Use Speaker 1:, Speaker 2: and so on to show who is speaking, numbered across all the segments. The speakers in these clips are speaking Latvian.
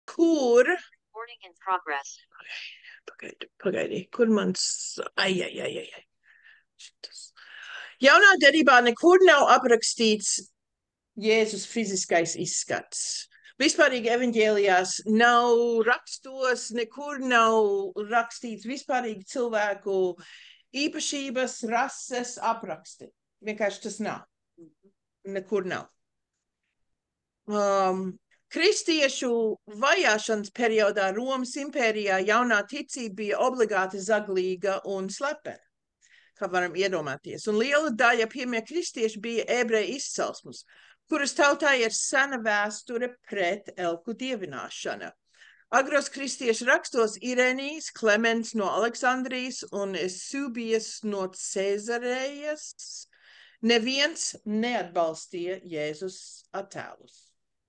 Speaker 1: kur,
Speaker 2: Recording in progress.
Speaker 1: pagaidi, kur mans, ai. Šitas. Jaunā derībā nekur nav aprakstīts Jēzus fiziskais izskats. Vispārīgi evaņģēlijās nav rakstos, nekur nav rakstīts vispārīgi cilvēku īpašības, rases apraksti. Vienkārši tas nav. Nekur nav. Kristiešu vajāšanas periodā Romas impērijā jaunā ticība bija obligāti zaglīga un slepena, kā varam iedomāties. Un liela daļa pirmie kristieši bija ebreju izcelsmes, kuras tautā ir sena vēsture pret elku dievināšana. Agros kristiešu rakstos Irenijs, Klemens no Aleksandrijas un Subijas no Cezarejas neviens neatbalstīja Jēzus attēlus.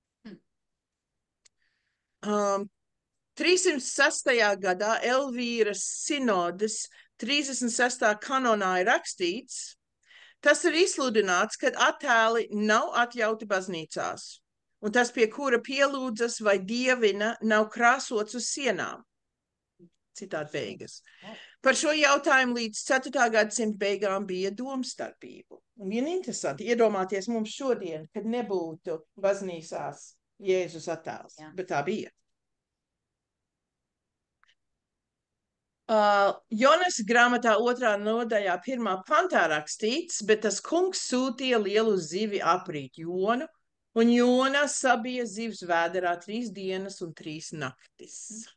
Speaker 1: 306. gadā Elvīras sinodes 36. kanonā ir rakstīts, tas ir izsludināts, kad attēli nav atļauti baznīcās, un tas, pie kura pielūdzas vai dievina, nav krāsots uz sienām. Citādi beigas. Par šo jautājumu līdz 4. gadsimta beigām bija domstarpību. Un viena interesanti, iedomāties mums šodien, kad nebūtu baznīcās Jēzus attēls, bet tā bija. Jonas grāmatā 2. nodaļā 1. pantā rakstīts, bet tas kungs sūtīja lielu zivi aprīt Jonu, un Jona sabija zivs vēderā 3 dienas un 3 naktis.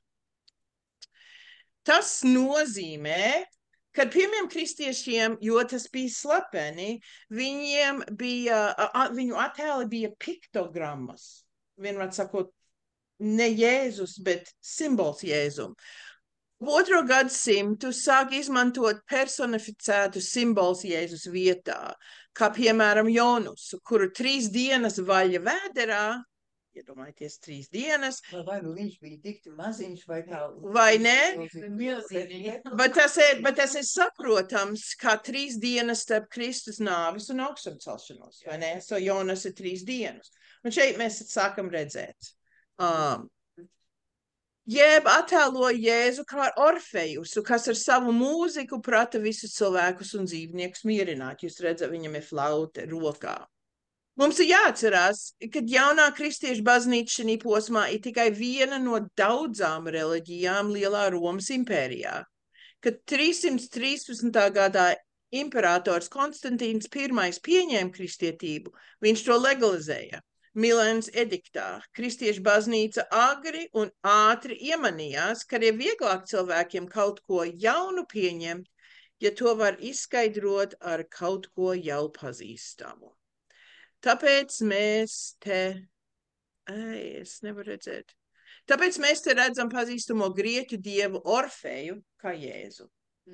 Speaker 1: Tas nozīmē, kad pirmiem kristiešiem, jo tas bija slepeni, viņu attēli bija piktogrammas. Vienmēr sakot, ne Jēzus, bet simbols Jēzum. 2. gadsimtu sāk izmantot personificētu simbols Jēzus vietā, kā piemēram Jonus, kuru 3 dienas vaļa vēderā, iedomājieties 3 dienas.
Speaker 3: Vai nu viņš bija tik maziņš vai kā?
Speaker 1: Vai ne? Bet tas ir saprotams, kā 3 dienas starp Kristus nāvis un augšumcelšanos, vai ne? So Jonas ir 3 dienas. Un šeit mēs sākam redzēt. Jeb attēlo Jēzu kā Orfejusu, kas ar savu mūziku prata visus cilvēkus un dzīvniekus mierināt. Jūs redzat, viņam ir flaute rokā. Mums ir jāatcerās, ka jaunā kristiešu baznīca šī posmā ir tikai viena no daudzām reliģijām Lielā Romas impērijā. Kad 313. gadā imperators Konstantīns I pieņēma kristietību, viņš to legalizēja. Milēnas ediktā kristiešu baznīca agri un ātri iemanījās, ka ir vieglāk cilvēkiem kaut ko jaunu pieņemt, ja to var izskaidrot ar kaut ko jau pazīstamu. Tāpēc mēs te, es nevaru redzēt, tāpēc mēs te redzam pazīstamo grieķu dievu Orfeju kā Jēzu.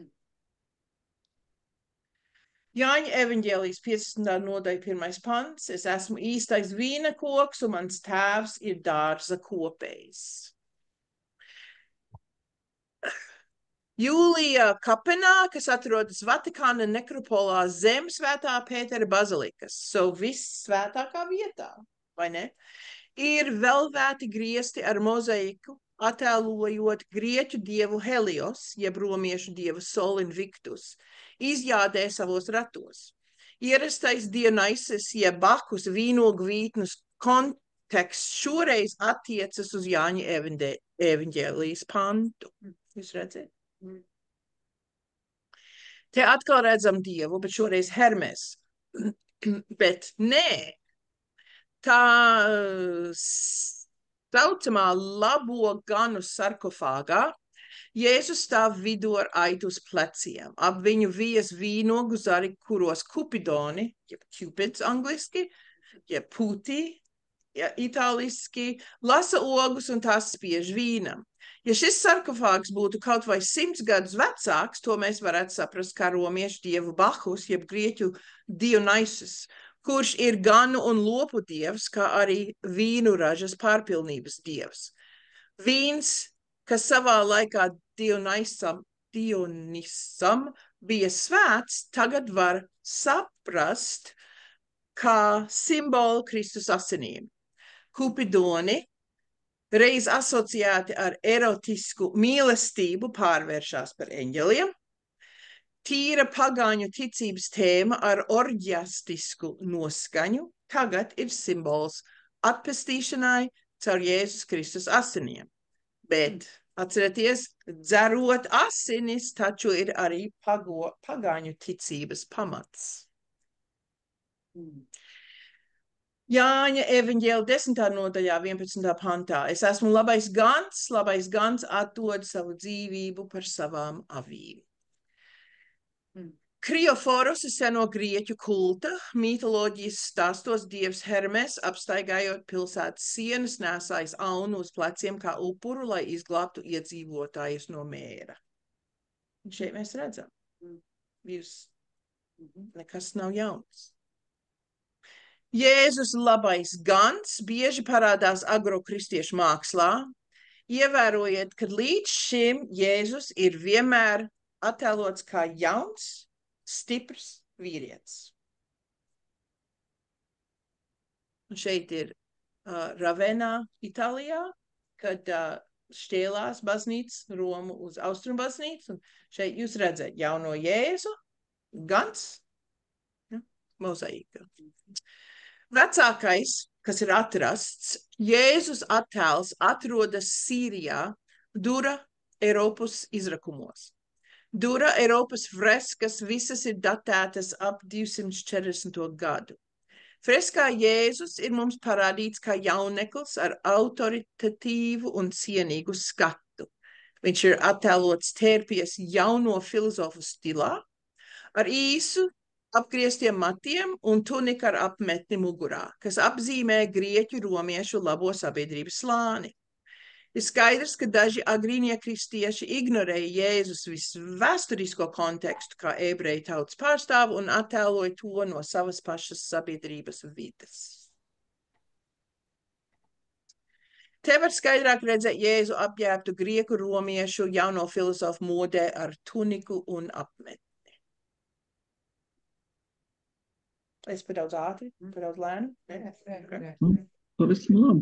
Speaker 1: Jāņa evaņģēlijas 50. nodaļa 1. pants. Es esmu īstais vīna koks, un mans tēvs ir dārza kopējs. Jūlija kapenā, kas atrodas Vatikāna nekropolā zem Svētā Pētera bazilikas, vissvētākā vietā, vai ne? Ir velvēti griesti ar mozaiku, attēlojot grieķu dievu Helios, jeb romiešu dievu Sol Invictus, izjādē savos ratos. Ierastais Dionysus, jeb Bakus vīnogu vītnes konteksts šoreiz attiecas uz Jāņa evaņģēlijas pantu. Jūs redzat? Te atkal redzam dievu, bet šoreiz Hermes. Bet nē, tā saucamā labo ganu sarkofāgā Jēzus stāv vidū ar aitu uz pleciem. Ap viņu vijas vīnogu zari, kuros kupidoni, jeb cupids angliski, jeb puti, itāliski, lasa ogus un tās spiež vīnam. Ja šis sarkofāgs būtu kaut vai 100 gadus vecāks, to mēs varētu saprast kā romiešu dievu Bacchus, jeb grieķu Dionysus, kurš ir ganu un lopu dievs, kā arī vīnu ražas pārpilnības dievs. Vīns, kas savā laikā Dionysam bija svēts, tagad var saprast kā simbolu Kristus asinīm. Kupidoni reiz asociēti ar erotisku mīlestību pārvēršas par eņģeliem. Tīra pagāņu ticības tēma ar orģiastisku noskaņu tagad ir simbols atpestīšanai caur Jēzus Kristus asiniem. Bet atcerieties, dzerot asinis taču ir arī pagāņu ticības pamats. Jāņa evaņģēlija 10. nodaļā 11. pantā. Es esmu labais gans atdod savu dzīvību par savām avīm. Krioforus ir seno grieķu kulta, mitoloģijas stāstos dievs Hermes apstaigājot pilsētas sienas nesājis aunu uz pleciem kā upuru, lai izglābtu iedzīvotājus no mēra. Un šeit mēs redzam, nekas nav jauns. Jēzus labais gans bieži parādās agrokristiešu mākslā. Ievērojiet, ka līdz šim Jēzus ir vienmēr attēlots kā jauns, stiprs vīrietis. Un šeit ir Ravenā, Itālijā, kad šķēlās baznīcas Romu uz Austrumu baznīcu. Un šeit jūs redzat jauno Jēzu, gans, mozaīka. Vecākais, kas ir atrasts, Jēzus attēls atrodas Sīrijā, Dura Eiropas izrakumos. Dura Eiropas freskas visas ir datētas ap 240. gadu. Freskā Jēzus ir mums parādīts kā jauneklis ar autoritatīvu un cienīgu skatu. Viņš ir attēlots tērpies jauno filozofu stilā, ar īsu apgrieztiem matiem un tunika ar apmetni mugurā, kas apzīmē grieķu romiešu labo sabiedrības slāni. Ir skaidrs, ka daži agrīnie kristieši ignorēja Jēzus visvēsturisko kontekstu kā ebreju tautas pārstāvu un attēloja to no savas pašas sabiedrības vides. Te var skaidrāk redzēt Jēzu apģērbtu grieku romiešu jauno filozofu modē ar tuniku un apmetni. Es par daudz ātri, par daudz lēnu.
Speaker 4: Pavisam labi.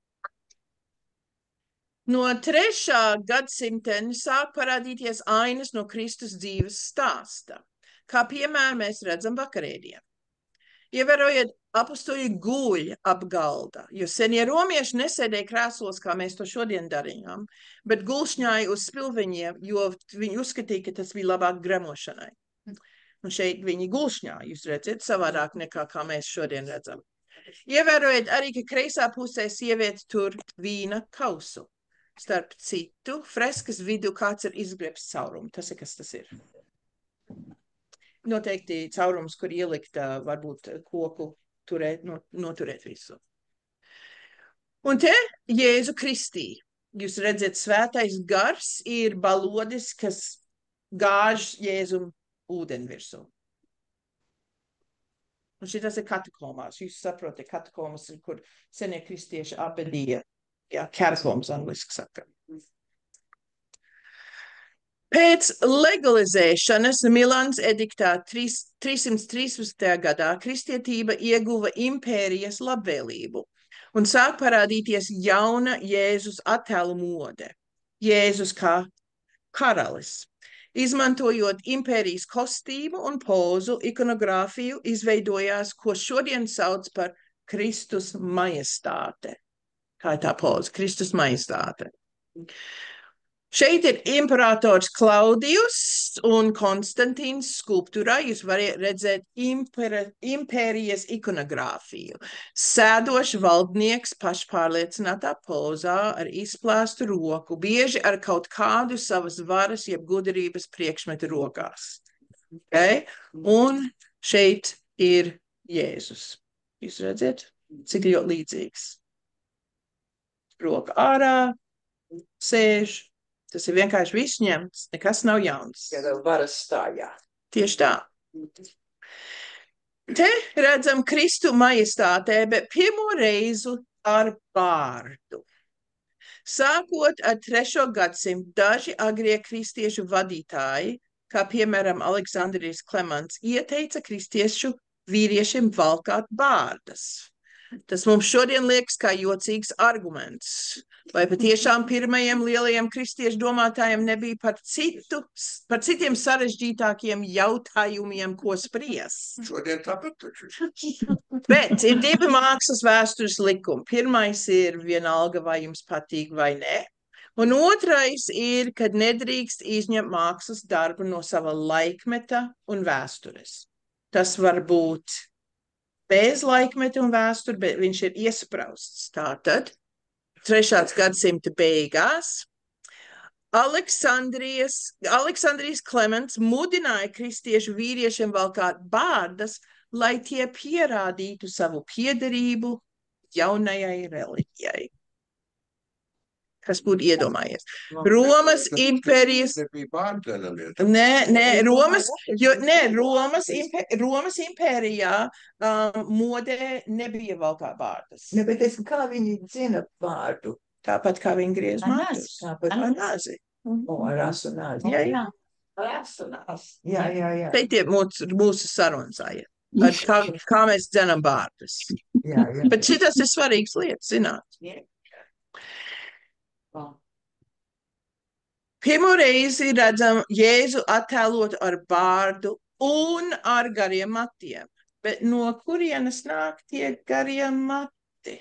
Speaker 1: No 3. gadsimta sāk parādīties ainas no Kristus dzīves stāsta, kā piemēram mēs redzam vakarēdienā. Ievērojiet, apustuļi guļ ap galda, jo senie romieši nesēdēja krēslos, kā mēs to šodien darījām, bet gulšņāja uz spilveņiem, jo viņi uzskatīja, ka tas bija labāk gremošanai. Un šeit viņi gulšņā, jūs redzat, savādāk nekā kā mēs šodien redzam. Ievērojiet arī, ka kreisā pusē sieviete tur vīna kausu. Starp citu, freskas vidū kāds ir izgriebs caurumu. Tas ir, kas tas ir. Noteikti caurums, kur ielikt varbūt koku turēt, noturēt visu. Un te Jēzu Kristī. Jūs redzat, svētais gars ir balodis, kas gāž Jēzum ūdeni virsū. Un šitas ir katakomās. Jūs saprotat, katakomas ir, kur senie kristieši apbedīja. Jā, catacombs angliski saka. Pēc legalizēšanas Milāns ediktā 313. gadā kristietība ieguva impērijas labvēlību un sāk parādīties jauna Jēzus attēlu mode. Jēzus kā karalis. Izmantojot impērijas kostīmu un pozu, ikonogrāfiju izveidojās, ko šodien sauc par Kristus majestāte. Kā ir tā poza? Kristus majestāte. Šeit ir imperators Klaudijus un Konstantīns skulptūrā. Jūs varat redzēt impērijas ikonogrāfiju. Sēdošs valdnieks pašpārliecinātā pozā ar izplēstu roku, bieži ar kaut kādu savas varas jeb gudrības priekšmetu rokās. Okay? Un šeit ir Jēzus. Jūs redzat, cik ļoti līdzīgs. Roka ārā, sēž. Tas ir vienkārši viss ņemts, nekas nav jauns.
Speaker 3: Kādā varas stājā.
Speaker 1: Tieši tā. Te redzam Kristu majestātē, bet pirmo reizi ar bārdu. Sākot ar 3. gadsimtu, daži agrie kristiešu vadītāji, kā piemēram Aleksandrijs Klements, ieteica kristiešu vīriešiem valkāt bārdas. Tas mums šodien liekas kā jocīgs arguments. Vai patiešām pirmajiem lielajiem kristiešu domātājiem nebija par citiem sarežģītākiem jautājumiem, ko spriest?
Speaker 4: Šodien tāpat taču.
Speaker 1: Bet ir divi mākslas vēstures likumi. Pirmais ir vienalga, vai jums patīk vai nē. Un otrais ir, kad nedrīkst izņemt mākslas darbu no sava laikmeta un vēstures. Tas var būt bez laikmeta un vēsture, bet viņš ir iesprausts. Tātad 3. gadsimta beigās Aleksandrijas Klements mudināja kristiešu vīriešiem valkāt bārdas, lai tie pierādītu savu piederību jaunajai reliģijai. Kas būtu iedomājies? Romas impērijas...
Speaker 4: Nebija bārdena lieta.
Speaker 1: Nē, Romas impērijā modē nebija valkā bārdas.
Speaker 3: Ne, bet kā viņi dzina vārdu?
Speaker 1: Tāpat kā viņi griez matus.
Speaker 3: Tāpat
Speaker 1: Ar nāzi.
Speaker 3: ar asu nāzi.
Speaker 1: Jā.
Speaker 3: Jā.
Speaker 1: Te ir mūsu sarunsāja. Kā mēs dzenam bārdus.
Speaker 3: Jā.
Speaker 1: Bet šitas ir svarīgs lietas, zināt. Pirmo reizi redzam Jēzu attēlotu ar bārdu un ar gariem matiem. Bet no kurienes nāk tie garie mati?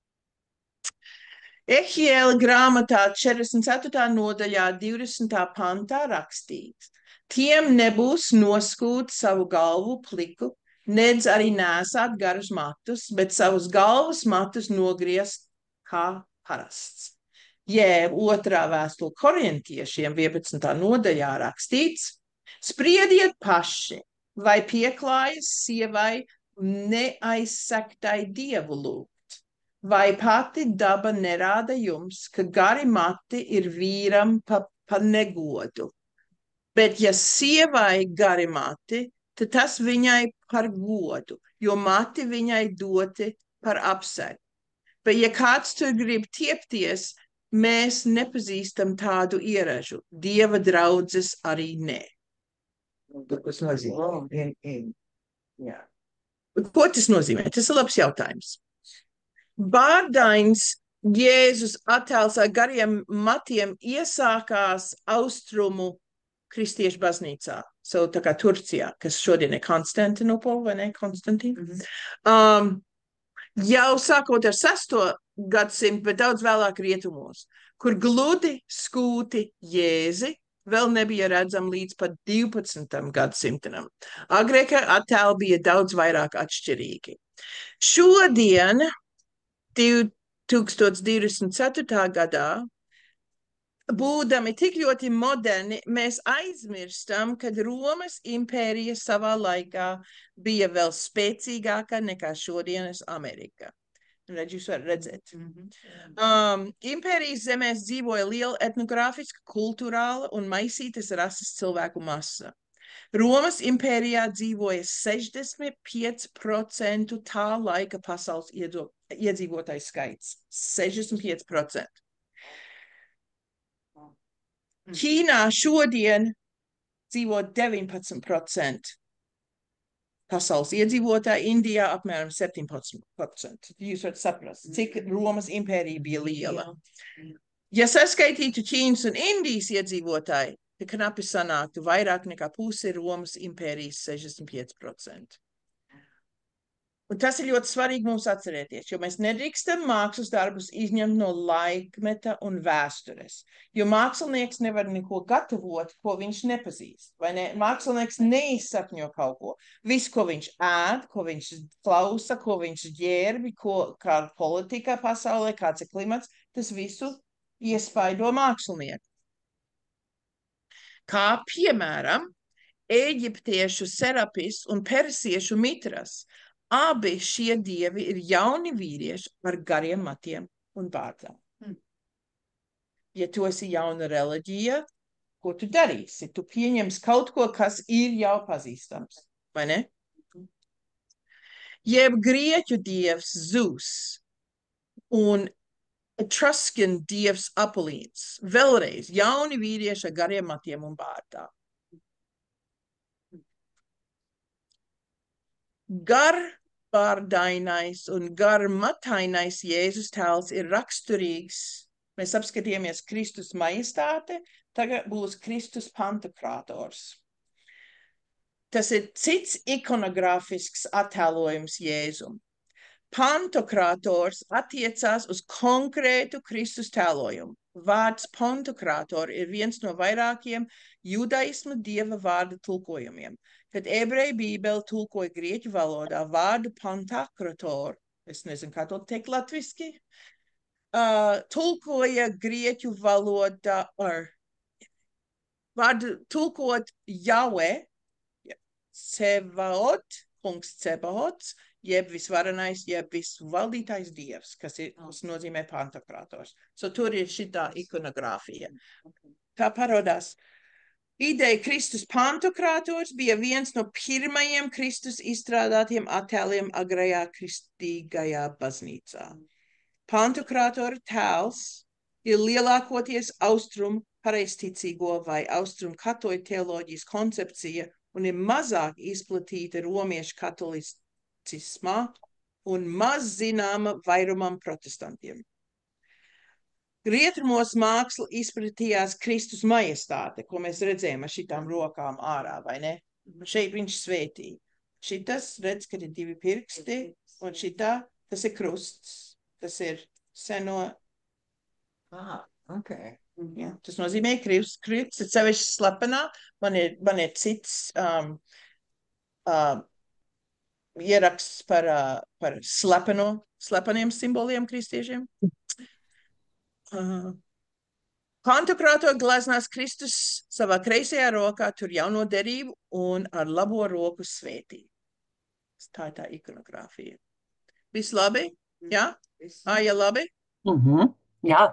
Speaker 1: Ehiela grāmatā 44. nodaļā 20. pantā rakstīts: tiem nebūs noskūt savu galvu pliku, nedz arī nesāt garus matus, bet savus galvas matus nogriezt kā parasts. Jeb 2. vēstule korintiešiem 11. nodaļā rakstīts: spriediet paši, vai pieklājas sievai neaizsektai dievu lūgt, vai pati daba nerāda jums, ka gari mati ir vīram pa negodu. Bet ja sievai gari mati, tad tas viņai par godu, jo mati viņai doti par apsegu. Bet ja kāds tur grib tiepties, mēs nepazīstam tādu ieražu. Dieva draudzes arī nē.
Speaker 3: Tas nozīmē. Jā.
Speaker 1: Ko tas nozīmē? Tas ir labs jautājums. Bārdains Jēzus attēls ar gariem matiem iesākās austrumu kristiešu baznīcā. Tā kā Turcijā, kas šodien ir Konstantinopola, vai ne? Konstantīna. Jau sākot ar 6. gadsimtu, bet daudz vēlāk rietumos, kur gludi skūti jēzi vēl nebija redzami līdz pat 12. gadsimtam. Agrākie attēli bija daudz vairāk atšķirīgi. Šodien, 2024. gadā, būdami tik ļoti moderni, mēs aizmirstam, kad Romas impērija savā laikā bija vēl spēcīgāka nekā šodienas Amerika. Redz, jūs varat redzēt. Impērijas zemēs dzīvoja liela etnogrāfiska, kulturāla un maisītas rases cilvēku masa. Romas impērijā dzīvoja 65% tā laika pasaules iedzīvotāju skaits. 65%. Ķīnā šodien dzīvo 19% pasaules iedzīvotāji, Indijā apmēram 17%. Jūs varat saprast, cik Romas impērija bija liela. Ja saskaitītu Ķīnas un Indijas iedzīvotāji, tad knapi sanāktu vairāk nekā pusi Romas impērijas 65%. Un tas ir ļoti svarīgi mums atcerēties, jo mēs nedrīkstam mākslas darbus izņemt no laikmeta un vēstures, jo mākslinieks nevar neko gatavot, ko viņš nepazīst, vai ne? Mākslinieks neizsapņo kaut ko. Visu, ko viņš ēd, ko viņš klausa, ko viņš ģērbi, kāda politika pasaulē, kāds ir klimats, tas visu iespaido mākslinieku. Kā piemēram, eģiptiešu Serapis un persiešu Mitras. Abi šie dievi ir jauni vīrieši ar gariem matiem un bārdām. Ja tu esi jauna reliģija, ko tu darīsi? Tu pieņemsi kaut ko, kas ir jau pazīstams, vai ne? Jeb grieķu dievs Zeus un Etruscan dievs Apollīns. Vēlreiz jauni vīrieši ar gariem matiem un bārdām. vārdainais un garmatainais Jēzus tēls ir raksturīgs. Mēs apskatījāmies Kristus majestāte, tagad būs Kristus pantokrators. Tas ir cits ikonogrāfisks attēlojums Jēzum. Pantokrators attiecās uz konkrētu Kristus tēlojumu. Vārds pantokrator ir viens no vairākiem judaisma dieva vārda tulkojumiem. Kad ebreju bībele tulkoja grieķu valodā vārdu pantokrator, es nezinu, kā to teikt latviski, tulkoja grieķu valodā ar vārdu tulkot Jahve, Sevaot, kungs Cebaots, jeb visvarenais, jeb visvaldītais dievs, kas nozīmē pantokrators. So tur ir šitā ikonogrāfija. Tā parodās. Ideja Kristus pantokrators bija viens no pirmajiem Kristus izstrādātiem attēliem agrajā kristīgajā baznīcā. Pantokratora tēls ir lielākoties austrumu pareizticīgo vai austrumu katoļu teoloģijas koncepcija un ir mazāk izplatīta romiešu katolicismā un maz zināma vairumam protestantiem. Rietumos māksla izpratījās Kristus majestāte, ko mēs redzējām ar šitām rokām ārā, vai ne? Šeit viņš svētīja. Šitas, redz, kad ir divi pirksti, un šitā, tas ir krusts. Tas ir seno...
Speaker 3: Okay.
Speaker 1: Ja, tas nozīmē krusts, ir sevišķi slepenā. Man ir cits ieraksts par slepeniem simboliem kristiešiem. Pantokrator gleznās Kristus savā kreisajā rokā tur jauno derību un ar labo roku svētī. Tā ir tā ikonogrāfija. Viss labi? Jā? Ja labi?
Speaker 5: Jā.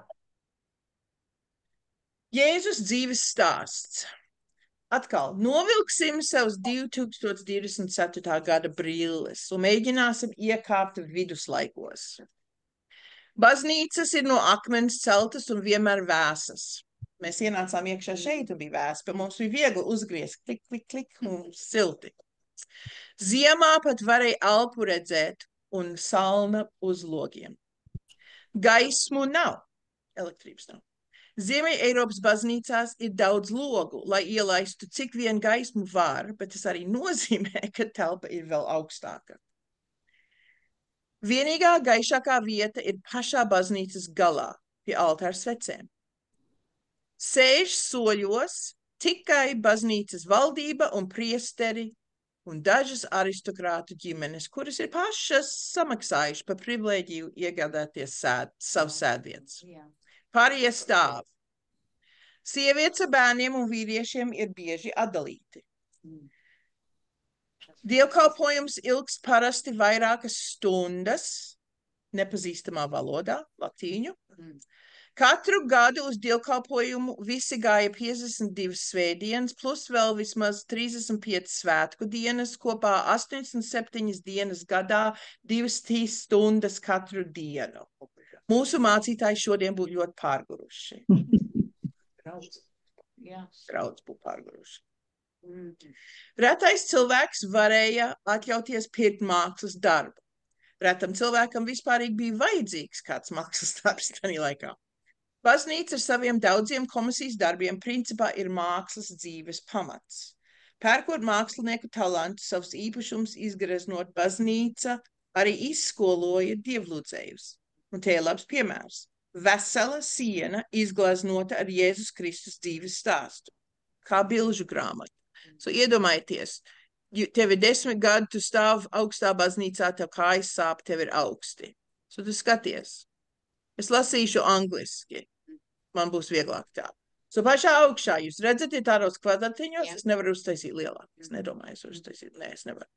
Speaker 1: Jēzus dzīves stāsts. Atkal, novilksim savus 2024. gada brilles un mēģināsim iekāpt viduslaikos. Baznīcas ir no akmens celtas un vienmēr vēsas. Mēs ienācām iekšā šeit un bija vēs, bet mums bija viegli uzgriezt, klik, klik, klik un silti. Ziemā pat varēja elpu redzēt un salna uz logiem. Gaismu nav, elektrības nav. Ziemē Eiropas baznīcās ir daudz logu, lai ielaistu cik vien gaismu var, bet tas arī nozīmē, ka telpa ir vēl augstāka. Vienīgā gaišākā vieta ir pašā baznīcas galā, pie altāra svecēm. Sēž soļos tikai baznīcas valdība un priesteri un dažas aristokrātu ģimenes, kuras ir pašas samaksājuši par privilēģiju iegādāties savus sēdvietas. Pārējie stāv. Sievietes ar bērniem un vīriešiem ir bieži atdalīti. Dievkalpojums ilgst parasti vairākas stundas, nepazīstamā valodā, latīņu. Katru gadu uz dievkalpojumu visi gāja 52 svētdienas, plus vēl vismaz 35 svētku dienas, kopā 87 dienas gadā, 2 stundas katru dienu. Mūsu mācītāji šodien būtu ļoti pārguruši. Graudz būtu pārguruši. Retais cilvēks varēja atļauties pirkt mākslas darbu. Retam cilvēkam vispārīgi bija vajadzīgs kāds mākslas darbs tajā laikā. Baznīca ar saviem daudziem komisijas darbiem principā ir mākslas dzīves pamats. Pērkot mākslinieku talantu, savus īpašumus izgreznot, baznīca arī izskoloja dievlūdzējus. Un te ir labs piemērs. Vesela siena izgleznota ar Jēzus Kristus dzīves stāstu. Kā bilžu grāmata. So iedomājieties, tev ir 10 gadi, tu stāv augstā baznīcā, tev kājas sāp, tev ir augsti. So tu skaties. Es lasīšu angliski. Man būs vieglāk tā. So pašā augšā jūs redzat, ir tādos kvadratiņos, es nevaru uztaisīt lielāk. Es nedomāju, es uztaisīt. Nē, es nevaru.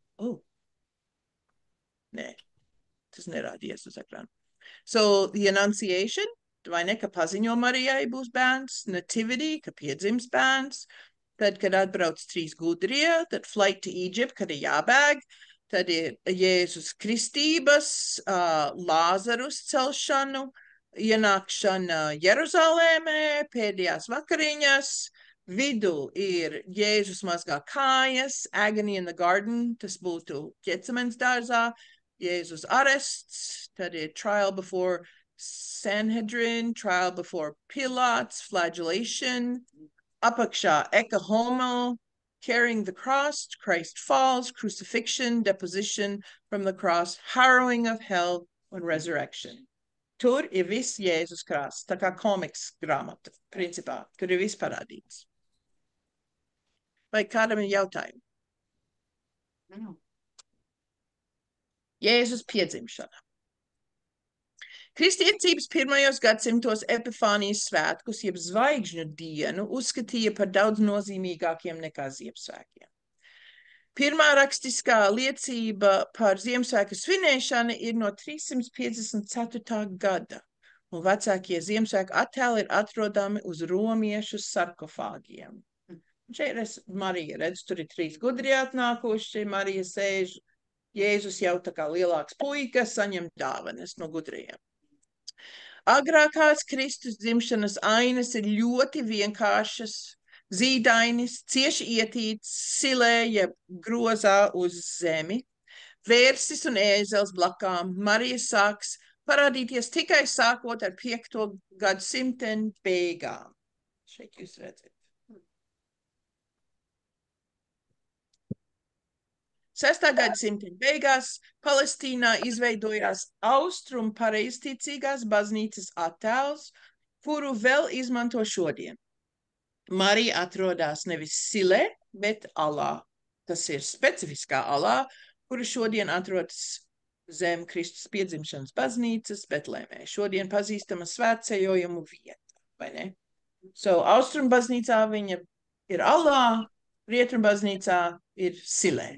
Speaker 1: Nē, tas nerādījies uz ekrānu. So, the Annunciation, vai ne, ka paziņo Marijai būs bērns, Nativity, ka piedzims bērns, tad, kad atbrauc 3 gudrie, tad Flight to Egypt, kad ir jābēg, tad ir Jēzus kristības, Lāzarus celšanu, ienākšana Jeruzalēmē, pēdējās vakariņas, vidū ir Jēzus mazgā kājas, agony in the garden, tas būtu Ģetsemens dārzā, Jēzus arests, tad ir trial before Sanhedrin, trial before Pilates, flagellation, apakšā eka homo, carrying the cross, Christ falls, crucifixion, deposition from the cross, harrowing of hell, and resurrection. Tur ir viss Jēzus krāsts, tā kā komiks grāmata, principā, tur ir viss parādīts. Vai kādam ir jautājumi? Jēzus piedzimšana. Kristietības pirmajos gadsimtos Epifānijas svētkus, jeb zvaigžņu dienu, uzskatīja par daudz nozīmīgākiem nekā Ziemassvētkiem. Pirmā rakstiskā liecība par Ziemassvētku svinēšanu ir no 354. gada, un vecākie Ziemassvētku attēli ir atrodami uz romiešu sarkofāgiem. Šeit Marija redz, tur ir 3 gudrie atnākuši, Marija sēž, Jēzus jau tā kā lielāks puika saņem dāvanas no gudriem. Agrākās Kristus dzimšanas ainas ir ļoti vienkāršas, zīdainis, cieši ietīts, silē, jeb grozā uz zemi, vērsis un ēzels blakām. Marija sāks parādīties tikai sākot ar 5. gadsimta beigām. Šeit jūs redzat. 6. gadsimta beigās Palestīnā izveidojās austrumu pareizticīgās baznīcas attēls, kuru vēl izmanto šodien. Marija atrodas nevis Silē, bet Alā. Tas ir specifiskā Alā, kura šodien atrodas zem Kristus piedzimšanas baznīcas Betlēmē. Šodien pazīstama svētceļojumu vieta, vai ne? Austrumu baznīcā viņa ir Alā, rietumu baznīcā ir Silē.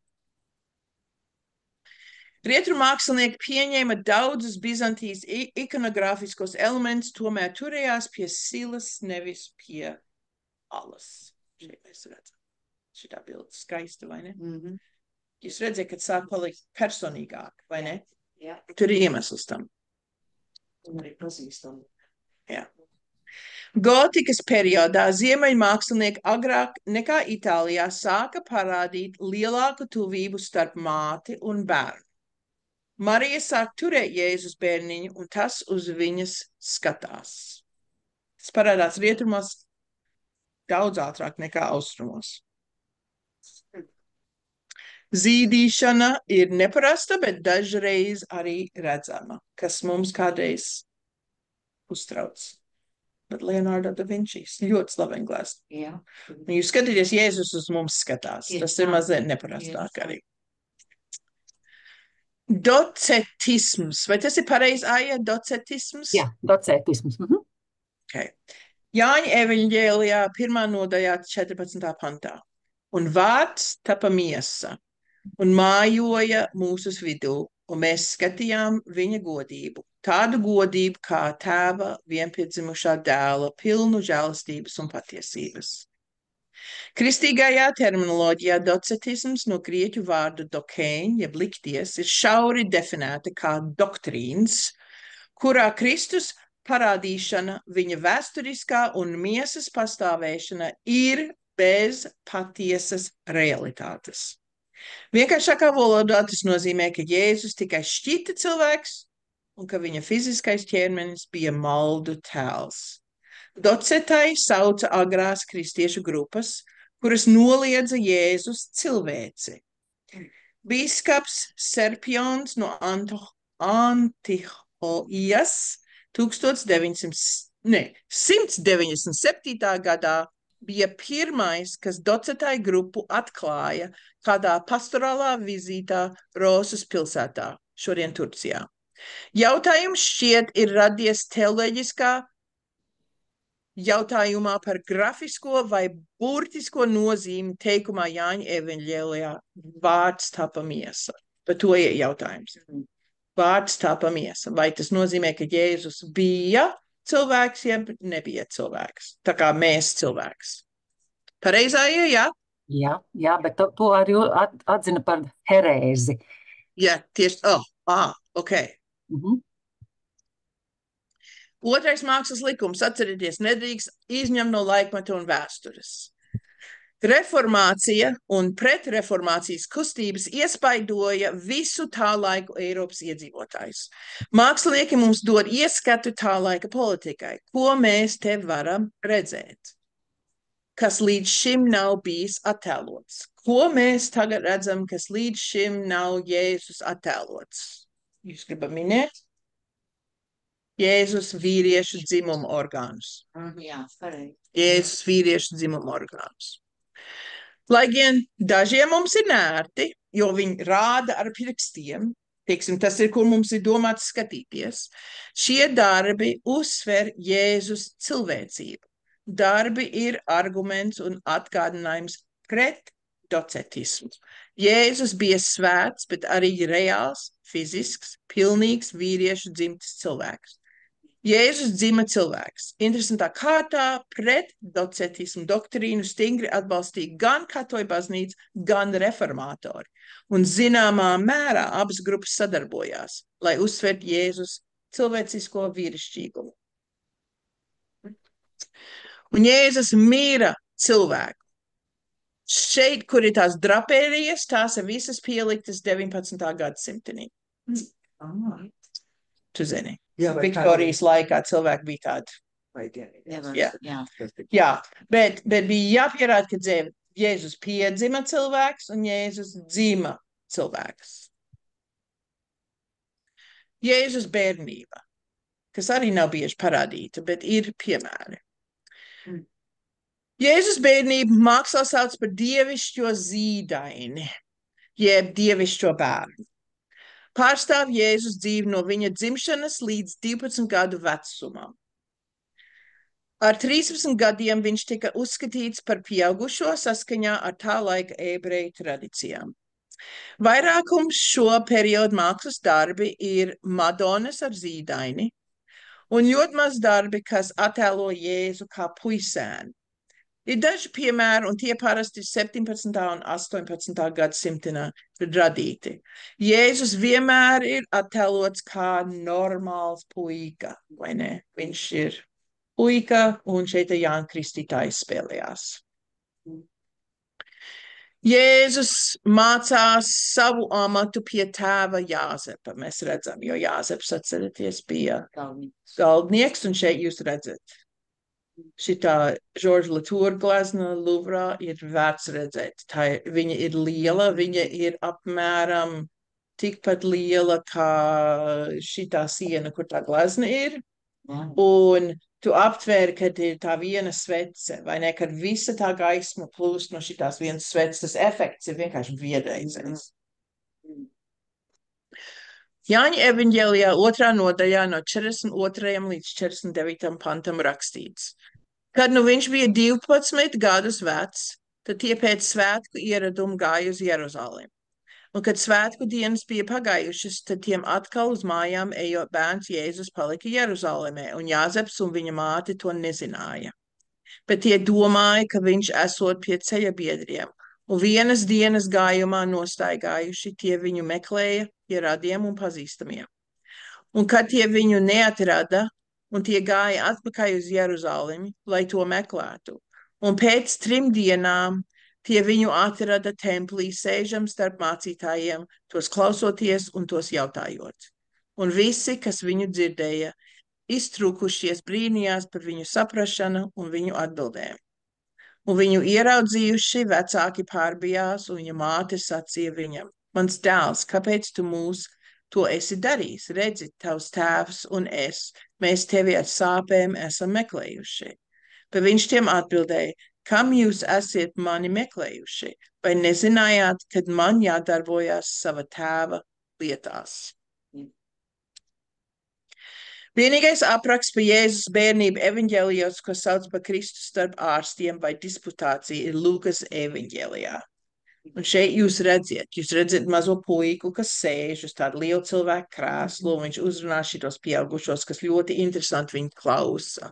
Speaker 1: Rietumu mākslinieki pieņēma daudzus Bizantijas ikonogrāfiskos elementus, tomēr turējās pie silas, nevis pie alas. Šeit mēs redzam. Šitā bilde skaista, vai ne? Jūs redzat, kad sāk palikt personīgāk, vai ne?
Speaker 3: Jā.
Speaker 1: Tur ir iemesls tam.
Speaker 3: Un arī pazīstam.
Speaker 1: Jā. Gotikas periodā ziemeļmākslinieki agrāk nekā Itālijā sāka parādīt lielāku tuvību starp māti un bērnu. Marija sāk turēt Jēzus bērniņu, un tas uz viņas skatās. Tas parādās rietumos daudz ātrāk nekā austrumos. Zīdīšana ir neparasta, bet dažreiz arī redzama, kas mums kādreiz uztrauc. Bet Leonardo da Vinci ļoti slaveni glezno.
Speaker 3: Jā.
Speaker 1: Jūs skatāties, Jēzus uz mums skatās. Tas ir mazliet neparastāk arī. Docetisms. Vai tas ir pareizi, Aija? Docetisms?
Speaker 5: Jā, docetisms.
Speaker 1: Okay. Jāņa evaņģēlijā 1. nodaļā 14. pantā. Un vārds tapa miesa un mājoja mūsu vidū, un mēs skatījām viņa godību. Tādu godību kā tēva vienpiedzimušā dēla, pilnu žēlastības un patiesības. Kristīgajā terminoloģijā docetisms no grieķu vārdu dokein, jeb likties, ir šauri definēta kā doktrīns, kurā Kristus parādīšana, viņa vēsturiskā un miesas pastāvēšana ir bez patiesas realitātes. Vienkāršākā valodā tas nozīmē, ka Jēzus tikai šķita cilvēks un ka viņa fiziskais ķermenis bija maldu tēls. Docetai sauca agrās kristiešu grupas, kuras noliedza Jēzus cilvēci. Bīskaps Serpions no Antiohijas 197. gadā bija pirmais, kas docetai grupu atklāja kādā pastorālā vizītā Rosas pilsētā, šodien Turcijā. Jautājums šķiet ir radies teoloģiskā jautājumā par grafisko vai burtisko nozīmi teikumā Jāņa evaņģēlijā vārds tapa miesa. Par to ir jautājums. Vārds tapa miesa. Vai tas nozīmē, ka Jēzus bija cilvēks, jeb nebija cilvēks? Tā kā mēs cilvēks. Pareizā ir, jā?
Speaker 5: Jā, bet to arī atzina par herēzi.
Speaker 1: Jā, tieši, ok. Otrais mākslas likums, atcerieties, nedrīkst izņemt no laikmeta un vēstures. Reformācija un pretreformācijas kustības iespaidoja visu tā laiku Eiropas iedzīvotājus. Mākslinieki mums dod ieskatu tā laika politikai, ko mēs te varam redzēt, kas līdz šim nav bijis attēlots. Ko mēs tagad redzam, kas līdz šim nav Jēzus attēlots? Jūs gribat minēt? Jēzus vīriešu dzimuma orgānus.
Speaker 3: Jā, pareizi.
Speaker 1: Jēzus vīriešu dzimuma orgānus. Lai gan dažiem mums ir nērti, jo viņi rāda ar pirkstiem, teiksim, tas ir, kur mums ir domāts skatīties, šie darbi uzsver Jēzus cilvēcību. Darbi ir arguments un atgādinājums pret docetismu. Jēzus bija svēts, bet arī reāls, fizisks, pilnīgs vīriešu dzimtas cilvēks. Jēzus dzima cilvēks. Interesantā kārtā pret docetismu doktrīnu stingri atbalstīja gan katoļu baznīca, gan reformātori. Un zināmā mērā abas grupas sadarbojās, lai uzsvertu Jēzus cilvēcisko vīrišķīgumu. Un Jēzus mīra cilvēku. Šeit, kur ir tās drapērijas, tās ir visas pieliktas 19. gadsimtenī. Tu zini.
Speaker 3: Jā, vai
Speaker 1: Viktorijas laikā cilvēki bija tādi.
Speaker 3: vai dienīgi.
Speaker 1: Jā.
Speaker 2: Jā.
Speaker 1: Jā, bet bija jāpierāda, ka Jēzus piedzima cilvēks un Jēzus dzima cilvēks. Jēzus bērnība, kas arī nav bieži parādīta, bet ir piemēri. Jēzus bērnību mākslā sauc par dievišķo zīdaini, jeb dievišķo bērnu. Pārstāv Jēzus dzīvi no viņa dzimšanas līdz 12 gadu vecumam. Ar 13 gadiem viņš tika uzskatīts par pieaugušo saskaņā ar tā laika ebreju tradīcijām. Vairākums šo periodu mākslas darbi ir Madonas ar zīdaini un ļoti maz darbi, kas attēlo Jēzu kā puisēnu. Ir daži piemēri, un tie parasti ir 17. un 18. gadsimtā radīti. Jēzus vienmēr ir attēlots kā normāls puika, vai ne? Viņš ir puika, un šeit Jānis Kristītājs spēlējās. Jēzus mācās savu amatu pie tēva Jāzepa, mēs redzam, jo Jāzeps, atceraties, bija galdnieks, un šeit jūs redzat. Šitā Žorža Latoura glezna Luvrā ir vērts redzēt. Viņa ir liela, viņa ir apmēram tikpat liela kā šitā siena, kur tā glezna ir. Un tu aptvēri, kad ir tā viena svece, vai ne, kad visa tā gaisma plūst no šitās vienas sveces, tas efekts ir vienkārši vienreizējs. Jāņa evaņģēlijā 2. nodaļā no 42. līdz 49. pantam rakstīts. Kad nu viņš bija 12 gadus vecs, tad tie pēc svētku ieradumu gāja uz Jeruzalemi. Un kad svētku dienas bija pagājušas, tad tiem atkal uz mājām ejot bērns Jēzus palika Jeruzalemē, un Jāzeps un viņa māte to nezināja. Bet tie domāja, ka viņš esot pie ceļa biedriem, un vienas dienas gājumā nostaigājuši tie viņu meklēja pie radiem un pazīstamiem. Un kad tie viņu neatrada, un tie gāja atpakaļ uz Jeruzalemi, lai to meklētu. Un pēc 3 dienām tie viņu atrada templī sēžam starp mācītājiem, tos klausoties un tos jautājot. Un visi, kas viņu dzirdēja, iztrūkušies brīnījās par viņu saprašanu un viņu atbildēm. Un viņu ieraudzījuši vecāki pārbijās, un viņa māte sacīja viņam: Mans dēls, kāpēc tu mūs to esi darījis? Redzi, tavs tēvs un es, mēs tevi ar sāpēm esam meklējuši. Bet viņš tiem atbildēja: Kam jūs esat mani meklējuši? Vai nezinājāt, kad man jādarbojas sava tēva lietās? Vienīgais apraksts par Jēzus bērnību evaņģēlijos, ko sauc par Kristu starp ārstiem vai disputāciju, ir Lūkas evaņģēlijā. Un šeit jūs redzat mazo puiku, kas sēž uz tādu lielu cilvēku krēslu, un viņš uzrunā šitos pieaugušos, kas ļoti interesanti viņu klausa.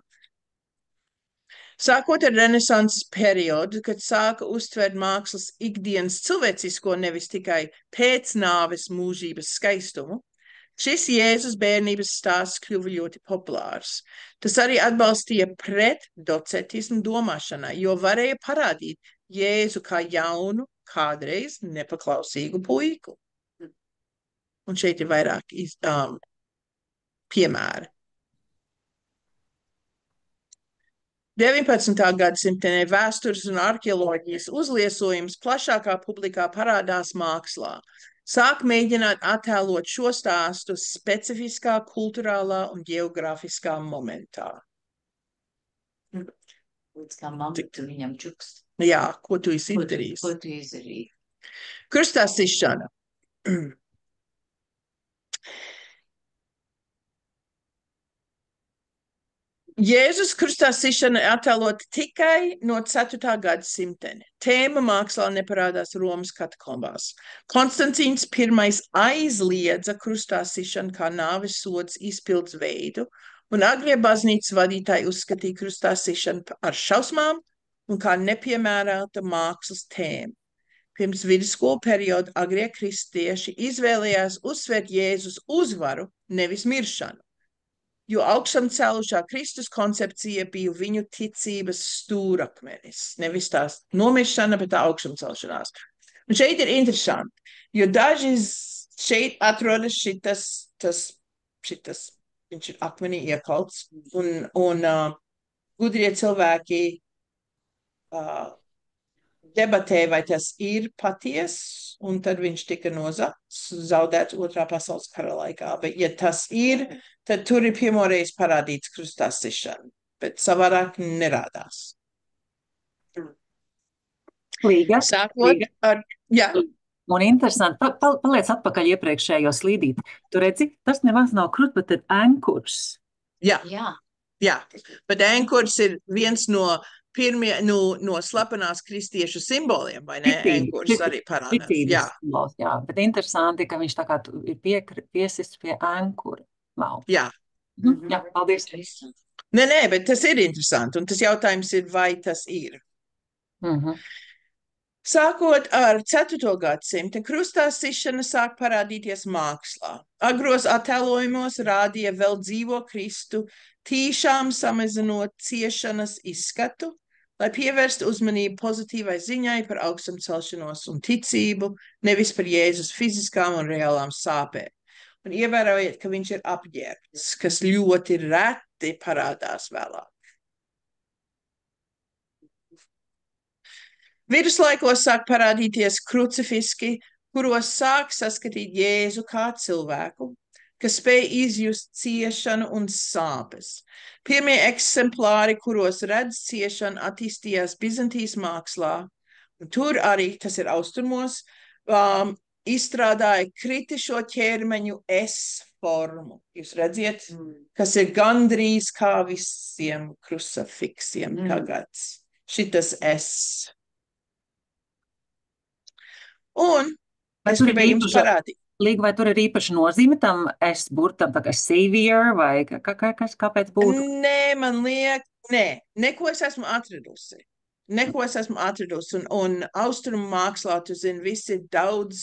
Speaker 1: Sākot ar Renesanses periodu, kad sāka uztvert mākslas ikdienas cilvēcisko, nevis tikai pēc nāves mūžības skaistumu, Šis Jēzus bērnības stāsts kļuva ļoti populārs. Tas arī atbalstīja pret docetismu domāšanai, jo varēja parādīt Jēzu kā jaunu, kādreiz nepaklausīgu puiku. Un šeit ir vairāk piemēri. 19. gadsimtenē vēstures un arheoloģijas uzliesojums plašākā publikā parādās mākslā. Sāk mēģināt attēlot šo stāstu specifiskā kulturālā un geogrāfiskā momentā.
Speaker 3: Līdz kā mamma tu viņam čukst.
Speaker 1: Jā, ko tu esi izdarījis?
Speaker 3: Ko tu izdarīji?
Speaker 1: Krustā sišana. Jēzus krustā sišana attēlota tikai no 4. gadsimta. Tēma mākslā neparādās Romas katakombās. Konstantīns I aizliedza krustā sišanu kā nāves sods izpildes veidu, un agrie baznīcas vadītāji uzskatīja krustā sišanu ar šausmām un kā nepiemērota mākslas tēma. Pirms vidusskolu perioda agrie kristieši izvēlējās uzsvērt Jēzus uzvaru, nevis miršanu, jo augšām cēlušā Kristus koncepcija bija viņu ticības stūrakmenis. Nevis tās nomiršana, bet tā augšām celšanās. Un šeit ir interesanti, jo daži šeit atrodas šitas, viņš ir akmenī iekalts, un gudrie cilvēki debatē, vai tas ir paties, un tad viņš tika zaudēts 2. pasaules kara laikā. Bet, ja tas ir, tad tur ir pirmoreiz parādīts krustā sišana, bet savādāk nerādās.
Speaker 5: Līga.
Speaker 1: Sākot ar, jā,
Speaker 5: Un interesanti, paliec atpakaļ iepriekšējo slīdīt. Tu redzi, tas nemaz nav krut, bet ir ankurs.
Speaker 1: jā,
Speaker 3: Jā.
Speaker 1: jā. Bet ankurs ir viens no pirmie, no slepenās kristiešu simboliem, vai ne? Ankurs arī parādās. Jā.
Speaker 5: Simbols, jā, bet interesanti, ka viņš tā kā ir piesists pie ankura. Wow.
Speaker 1: Jā.
Speaker 5: Jā, paldies.
Speaker 1: Nē, bet tas ir interesanti, un tas jautājums ir, vai tas ir. Sākot ar 4. gadsimtu, krustā sišana sāk parādīties mākslā. Agros attēlojumos rādīja vēl dzīvo Kristu, tīšām samazinot ciešanas izskatu, lai pievērstu uzmanību pozitīvai ziņai par augšām celšanos un ticību, nevis par Jēzus fiziskām un reālām sāpēm. Un ievērojiet, ka viņš ir apģērbts, kas ļoti reti parādās vēlāk. Viduslaikos sāk parādīties krucifiski, kuros sāk saskatīt Jēzu kā cilvēku, kas spēj izjust ciešanu un sāpes. Pirmie eksemplāri, kuros redz ciešanu, attīstījās Bizantijas mākslā, un tur arī, tas ir austrumos, izstrādāja kritišo ķermeņu S formu. Jūs redziet, kas ir gandrīz kā visiem krucifiksiem tagad. Šitas S. Un es gribēju jums parādīt.
Speaker 5: Līga, vai tur ir īpaši nozīme tam S burtam, tā kā savior, vai kāpēc būtu?
Speaker 1: Nē, man liek, neko es esmu atradusi. Un austrumu mākslā, tu zini, viss ir daudz,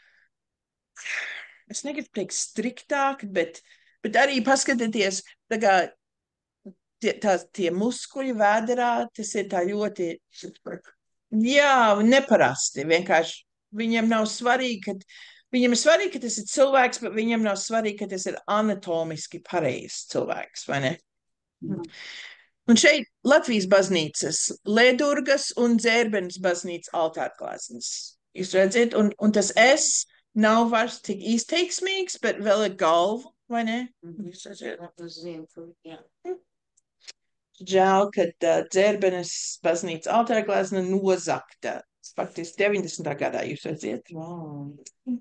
Speaker 1: es negribu teikt striktāk, bet arī paskatieties, tā kā tie muskuļi vēderā, tas ir tā ļoti, jā, neparasti, vienkārši. Viņam ir svarīgi, ka tas ir cilvēks, bet viņam nav svarīgi, ka tas ir anatomiski pareizs cilvēks, vai ne? Un šeit Latvijas baznīcas, Ledurgas un Dzērbenes baznīcas altārgleznas. Jūs redzat, un tas S nav vairs tik izteiksmīgs, bet vēl ir galva, vai ne? Jūs redzat? Žēl, ka Dzērbenes baznīcas altārglezna nozakta. Faktiski 90. gadā, jūs redzat.
Speaker 3: Wow.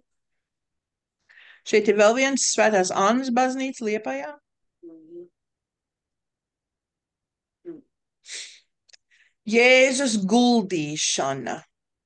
Speaker 1: Šeit ir vēl viens Svētās Annas baznīca Liepājā. Jēzus guldīšana.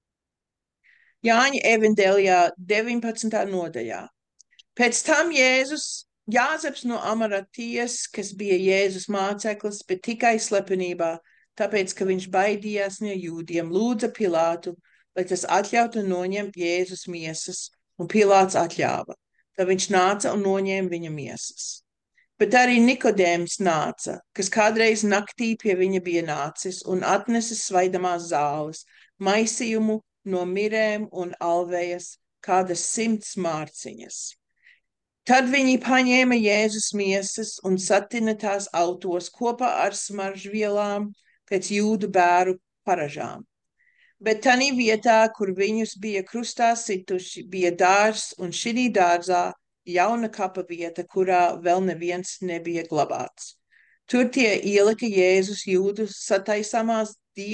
Speaker 1: Jāņa evangelijā 19. nodaļā. Pēc tam Jāzeps no Amaratijas, kas bija Jēzus māceklis, bet tikai slepenībā, tāpēc, ka viņš baidījās no jūdiem, lūdza Pilātu, lai tas atļautu noņemt Jēzus miesas, un Pilāts atļāva. Tad viņš nāca un noņēma viņa miesas. Bet arī Nikodēms nāca, kas kādreiz naktī pie viņa bija nācis un atnesis svaidamās zāles, maisījumu no mirēm un alvejas, kādas 100 mārciņas. Tad viņi paņēma Jēzus miesas un satina tās autos kopā ar smaržvielām pēc jūdu bēru paražām. Bet tanī vietā, kur viņus bija krustā situši, bija dārzs, un šī dārzā jauna kapa vieta, kurā vēl neviens nebija glabāts. Tur tie ielika Jēzus jūdu sataisāmās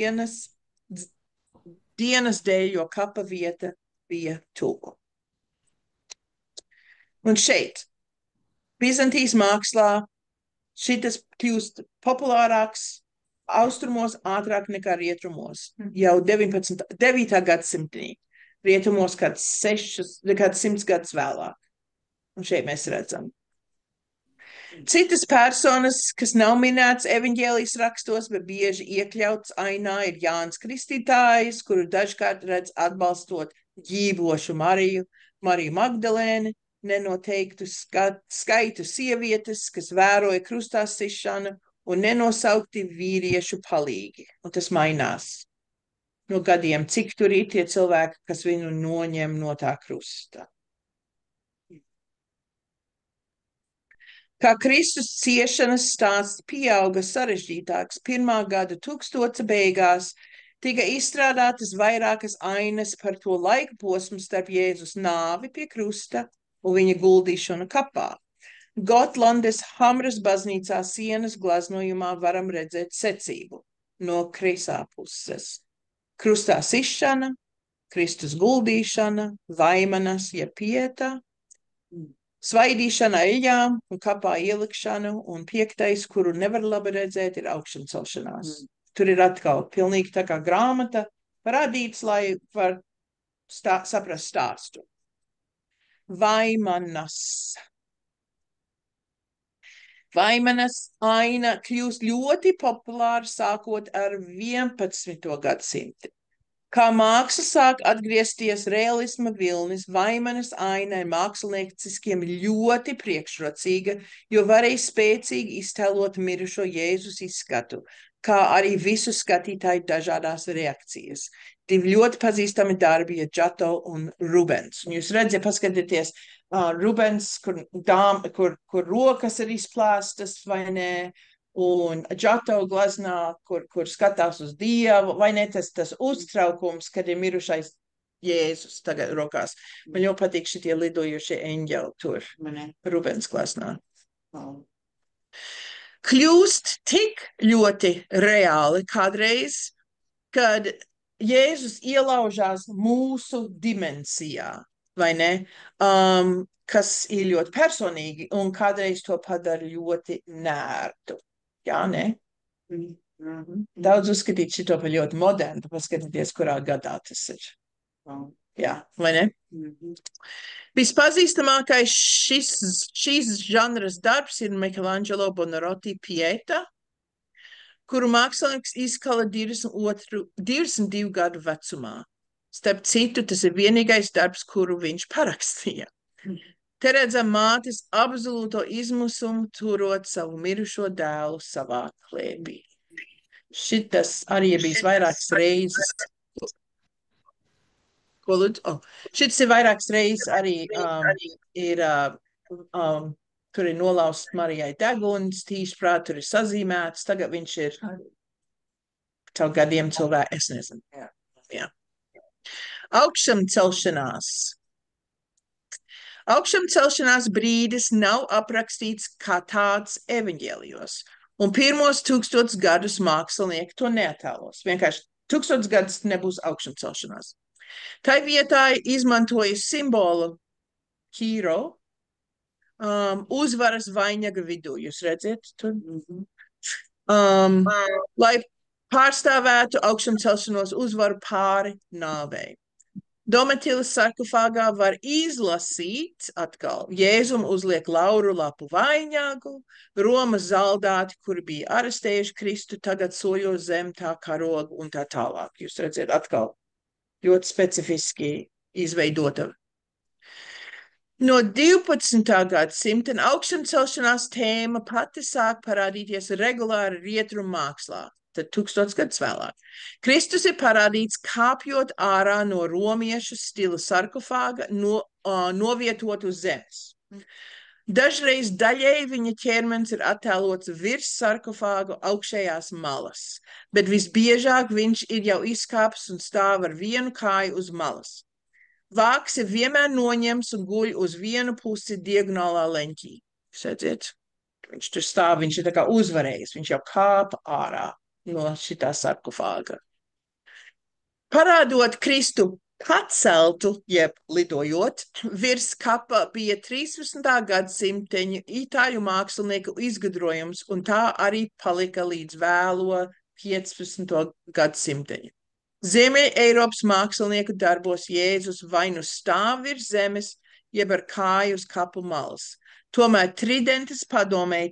Speaker 1: dienas dēļ, jo kapa vieta bija tuvu. Un šeit, Bizantijas mākslā, šitas kļūst populārāks austrumos ātrāk nekā rietumos, jau 9. gadsimtī, rietumos kāds 100 gadus vēlāk. Un šeit mēs redzam. Citas personas, kas nav minētas evaņģēlijas rakstos, bet bieži iekļauts ainā, ir Jānis Kristītājs, kuru dažkārt redz atbalstot ģīvošu Mariju, Mariju Magdalēni, nenoteiktu skaitu sievietes, kas vēroja krustā sišanu, un nenosaukti vīriešu palīgi. Un tas mainās no gadiem, cik tur ir tie cilvēki, kas viņu noņem no tā krusta. Kā Kristus ciešanas stāsts pieauga sarežģītāks 1. gada tūkstoša beigās, tika izstrādātas vairākas ainas par to laika posmu starp Jēzus nāvi pie krusta un viņa guldīšanu kapā. Gotlandes Hamras baznīcā sienas glaznojumā varam redzēt secību no kreisā puses. Krustā sišana, Kristus guldīšana, vaimanas, ja pieta, svaidīšana eļļām un kapā ielikšana, un 5., kuru nevar labi redzēt, ir augšņcelšanās. Tur ir atkal pilnīgi tā kā grāmata parādīts, lai var saprast stāstu. Vaimanas. Vaimanas aina kļūst ļoti populāra sākot ar 11. gadsimtu. Kā māksla sāk atgriezties realisma vilnis, Vaimanas aina ir mākslinieciskiem ļoti priekšrocīga, jo varēja spēcīgi iztēlot mirušo Jēzus izskatu, kā arī visu skatītāju dažādās reakcijas. 2 ļoti pazīstami darbi ir Giotto un Rubens. Un jūs redzat, paskatieties, Rubens, kur rokas ir izplāstas, vai ne? Un Giotto glaznā, kur skatās uz Dievu, vai ne tas uztraukums, kad ir mirušais Jēzus tagad rokās. Man ļoti patīk šitie lidojušie eņģeli tur, Rubens glaznā. Kļūst tik ļoti reāli kādreiz, kad Jēzus ielaužās mūsu dimensijā, vai ne? Kas ir ļoti personīgi un kādreiz to padara ļoti nērtu. Jā, ne? Daudz uzskatīt šito par ļoti modernu, paskatieties, kurā gadā tas ir. Jā, vai ne? Vispazīstamākais šīs žanras darbs ir Michelangelo Buonarroti Pieta, kuru mākslinieks izkala 22 gadu vecumā. Starp citu, tas ir vienīgais darbs, kuru viņš parakstīja. Te redzam mātes absolūto izmusumu, turot savu mirušo dēlu savā klēpī. Šitas arī ir bijis vairākas reizes. Ko lūdzu? Šitas ir vairākas reizes arī tur ir nolaust Marijai deguns, tīšprāt, tur ir sazīmēts. Tagad viņš ir caur gadiem cilvēki, es nezinu. Jā. Augšam celšanās. Augšam celšanās brīdis nav aprakstīts kā tāds evaņģēlijos, un pirmos 1000 gadus mākslinieki to neattēlos. Vienkārši 1000 gadus nebūs augšam celšanās. Tai vietā izmantoja simbolu hīro, uzvaras vainaga vidū. Jūs redzat tur? Lai pārstāvētu augšam celšanos uzvaru pāri nāvei. Dometilas sarkofāgā var izlasīt atkal. Jēzum uzliek lauru lapu vainagu, Romas zaldāti, kuri bija arestējuši Kristu, tagad soļo zem tā karogu un tā tālāk. Jūs redzat atkal ļoti specifiski izveidota. No 12. gadsimta augšana celšanās tēma pati sāk parādīties regulāri rietumu mākslā, tad 1000 gadus vēlāk. Kristus ir parādīts kāpjot ārā no romiešu stila sarkofāga, novietot uz zemes. Dažreiz daļēji viņa ķermenis ir attēlots virs sarkofāga augšējās malas, bet visbiežāk viņš ir jau izkāpis un stāv ar vienu kāju uz malas. Vāks ir vienmēr noņemts un guļ uz vienu pusi diagonālā leņķī. Redziet, viņš tur stāv, viņš ir tā kā uzvarējis, viņš jau kāpa ārā no šitā sarkofāga. Parādot Kristu paceltu, jeb lidojot, virs kapa bija 13. gadsimteņu itāļu mākslinieku izgudrojums, un tā arī palika līdz vēlo 15. gadsimteņu. Ziemeļa Eiropas mākslinieku darbos Jēzus vai nu stāv virs zemes, jeb ar kāju uz kapu malas. Tomēr Tridentes padomēji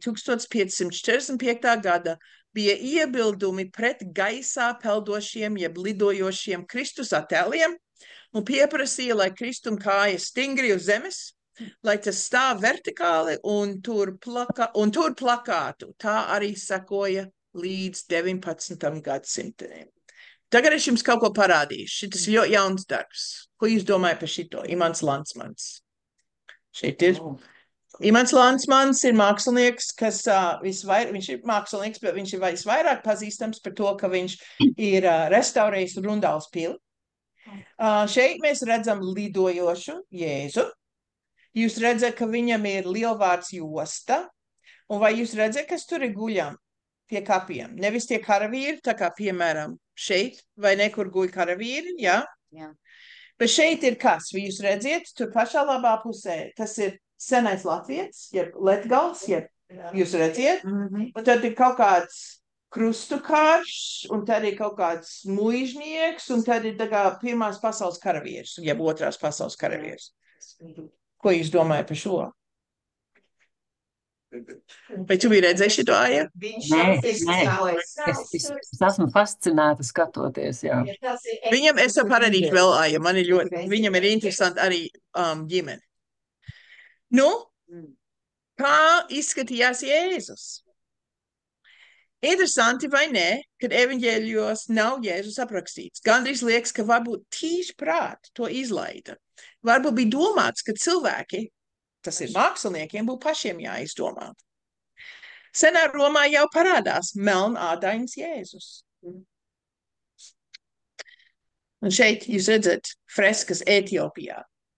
Speaker 1: 1545. gada bija iebildumi pret gaisā peldošiem, jeb lidojošiem Kristus attēliem un pieprasīja, lai Kristum kāja stingri uz zemes, lai tas stāv vertikāli un tur plakātu. Tā arī sekoja līdz 19. gadsimtam. Tagad es jums kaut ko parādīšu. Šis ir ļoti jauns darbs. Ko jūs domājat par šito? Imants Landsmans. Šeit ir. Imants Landsmans ir mākslinieks, kas viņš ir mākslinieks, bet viņš ir visvairāk pazīstams par to, ka viņš ir restaurējis Rundāls pili. Šeit mēs redzam lidojošu Jēzu. Jūs redzat, ka viņam ir lielvārds josta. Un vai jūs redzat, kas tur ir guļam pie kapiem? Nevis tie karavīri, tā kā piemēram šeit, vai nekur guļ karavīri, jā?
Speaker 3: Jā.
Speaker 1: Bet šeit ir kas? Vai jūs redziet, tur pašā labā pusē, tas ir senais Latvijas, jeb Letgals, jeb jūs redziet? Un tad ir kaut kāds krustu karš, un tad ir kaut kāds muižnieks, un tad ir tā kā Pirmās pasaules karavīrs, jeb Otrās pasaules karavīrs. Ko jūs domājat par šo? Vai tu biji redzējuši to, Aija?
Speaker 5: Es esmu fascinēta skatoties, jā.
Speaker 1: Viņam es varu parādīt vēl, Aija, viņam ir interesanti arī ģimene. Nu, kā izskatījās Jēzus? Interesanti vai ne, kad evaņģēļos nav Jēzus aprakstīts. Gandrīz liekas, ka varbūt tīši prāt to izlaida. Varbūt bija domāts, ka cilvēki, tas ir māksliniekiem, būtu pašiem jāizdomā. Senā Romā jau parādās melnādains Jēzus. Un šeit jūs redzat freskas Etiopijā.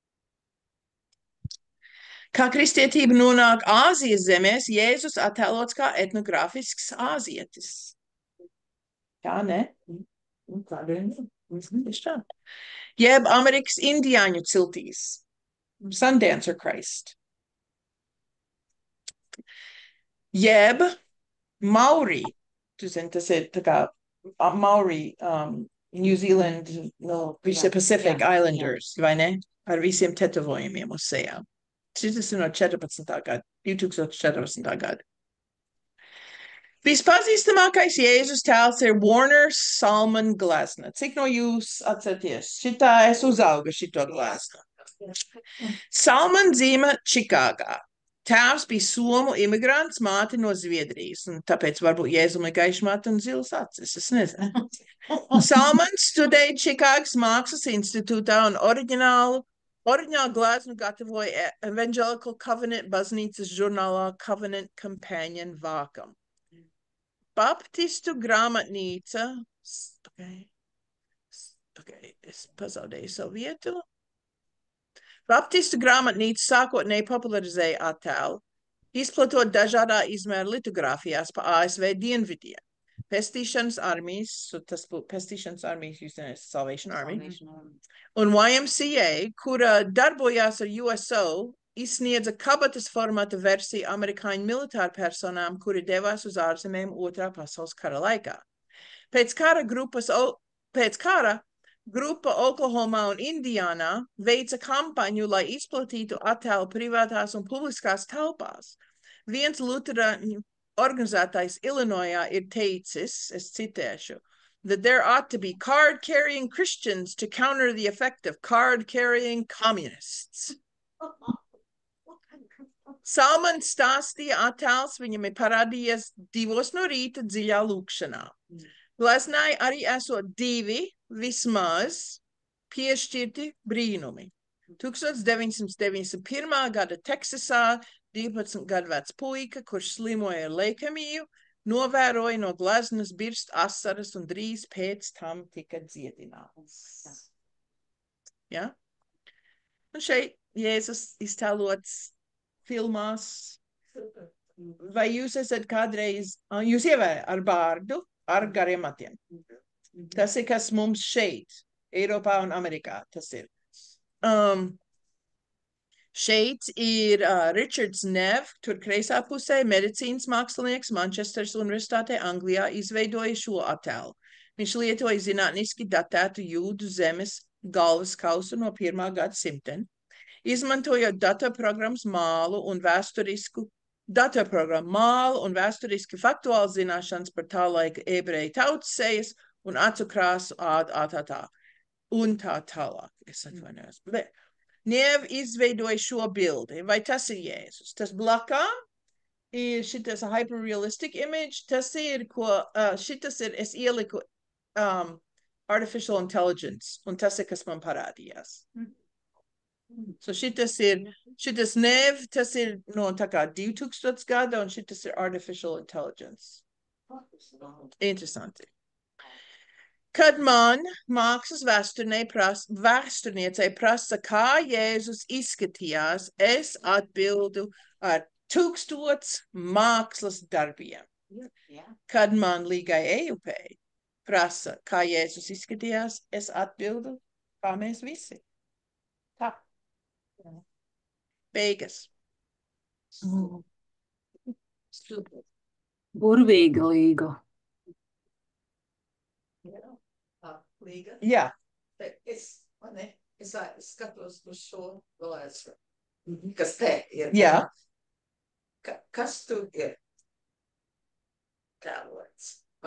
Speaker 1: Kā kristietība nonāk Āzijas zemēs, Jēzus attēlots kā etnogrāfisks āzietis. Tā, ne? Jeb Amerikas indiāņu ciltīs. Sundancer Christ. Jeb Maori. Tu zini, tas ir tā kā Maori, New Zealand, visi Pacific Islanders, vai ne? Ar visiem tetovojumiem uz sejām. Šis ir no 14. gada, 2014. gada. Vispazīstamākais Jēzus tēls ir Warner Salmon glezna. Cik no jūs atceraties? Šitā es uzaugu šito gleznu. Salmon dzīva Čikāgā. Tēvs bija somu imigrants, māte no Zviedrijas, un tāpēc varbūt Jēzum ir gaiša matu un zilas acis, es nezinu. Salmon studēja Čikāgas Mākslas institūtā un oriģinālu gleznu gatavoja Evangelical Covenant baznīcas žurnālā Covenant Companion vākam. Baptistu grāmatnīca, es pazaudēju savu vietu. Baptistu grāmatnīca sākotnēji popularizēja attēlu, izplatot dažādā izmēra litogrāfijās pa ASV dienvidiem. Pestīšanas armijas, jūs zināt, Salvation Army, un YMCA, kura darbojās ar USO, izsniedza kabatas formata versiju amerikāņu militāru personām, kuri devās uz ārzemēm Otrā pasaules kara laikā. Pēc kara grupa Oklahomā un Indiānā veica kampaņu, lai izplatītu attēlu privātās un publiskās telpās. Viens luterāņu organizētājs Illinoisā ir teicis, es citēšu, that there ought to be card-carrying Christians to counter the effect of card-carrying communists. Salmans stāstīja attēls, viņam ir parādījies 2 no rīta dziļā lūkšanā. Gleznai arī esot 2 vismaz piešķirti brīnumi. 1991. gada Teksasā 12 gadu vecs puika, kurš slimoja ar leikemiju, novēroja no gleznas birst asaras un drīz pēc tam tika dziedināts. Ja? Un šeit Jēzus iztēlots filmās. Vai jūs esat kādreiz, jūs ievērējat ar bārdu, ar gariem matiem? Tas ir, kas mums šeit, Eiropā un Amerikā, tas ir. Šeit ir Richards Nev, tur kreisā pusē, medicīnas mākslinieks Manchesteras Universitātē Anglijā izveidoja šo attēlu. Viņš lietoja zinātniski datētu jūdu zemes galvas kausu no 1. gadsimta. Izmantojot datorprogrammas mālu un vēsturisku faktuālu zināšanas par tā laika ebreju tautas sejas un acu krāsu un tā tālāk. Es atvainojos. Nev izveidoja šo bildi. Vai tas ir Jēzus? Tas blakām ir šitas hyperrealistic image. Tas ir, šitas ir, es ieliku artificial intelligence, un tas ir, kas man parādījās. So šitas Nev, tas ir no tā kā 2000 gada, un šitas ir artificial intelligence. Interesanti. Kad man mākslas vēsturniecei prasa, kā Jēzus izskatījās, es atbildu ar 1000 mākslas darbiem. Kad man Līgai Ejupei prasa, kā Jēzus izskatījās, es atbildu, kā mēs visi. Tā. Beigas.
Speaker 5: Burvīga līga.
Speaker 6: Līga.
Speaker 1: Jā.
Speaker 6: Es skatos uz šo glāzi, kas te ir.
Speaker 1: Jā.
Speaker 6: Kas tur ir tēlots?